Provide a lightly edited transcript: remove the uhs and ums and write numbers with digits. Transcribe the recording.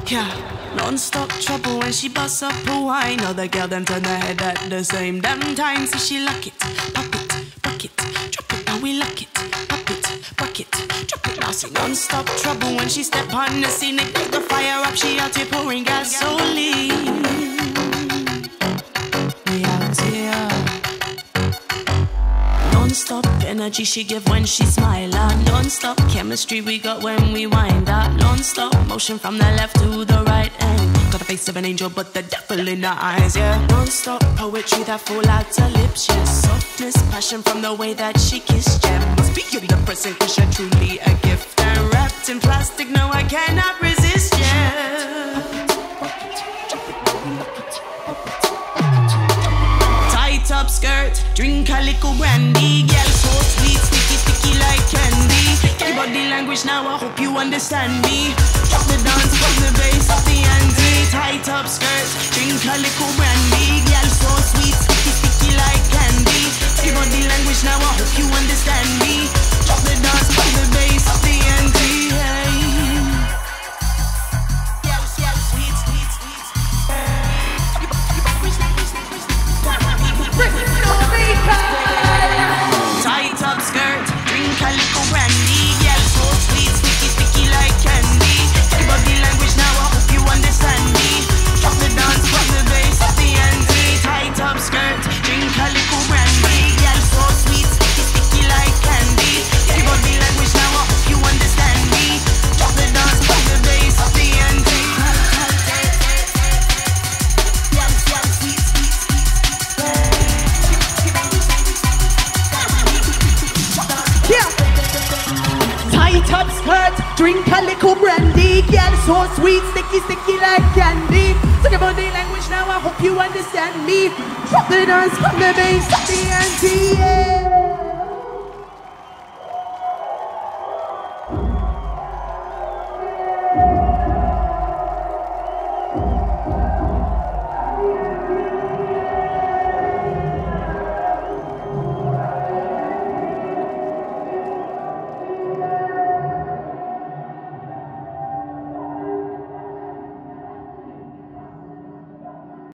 Yeah, non-stop trouble when she busts up a wine. Other girl them turn their head at the same damn time. So she lock it, pop it, rock it, drop it. Now we lock it, pop it, rock it, drop it. Now see non-stop trouble when she step on the scene. Ignite the fire up, she out here pouring gasoline. We out here. Non-stop energy she give when she smile out. Non-stop chemistry we got when we wind up. Non-stop motion from the left to the right end. Got the face of an angel but the devil in her eyes, yeah. Non-stop poetry that fall out her lips, yeah. Softness, passion from the way that she kissed, yeah. Must be you the present cause you're truly a gift. And wrapped in plastic, no I cannot resist, yeah. Tight up skirt, drink a little brandy. Girl so sweet, sticky, sticky like candy. Your body language now, I hope you understand me. Drop the dance, from the bass of the ante. Tight up skirt, drink a little brandy. Girl so sweet, sticky, sticky like candy. Your body language now, I hope you understand me. Drop the dance, from the bass of the ante. Bristol Beacon! Tight up skirt, drink a little brandy. Girl so sweet, sticky, sticky like candy. Your body language now, I hope you understand me. Drop the dance, from the bass of the ante. Tight up skirt, drink a little brandy. Girl so sweet, sticky, sticky like candy. Your body language now, I hope you understand me. Drop the dance, from the bass of the ante. Tight up skirt, drink a little brandy. Girl so sweet, sticky, sticky like candy. Talk about the language now, I hope you understand me. Drop the dance from the bass of the ante, yeah.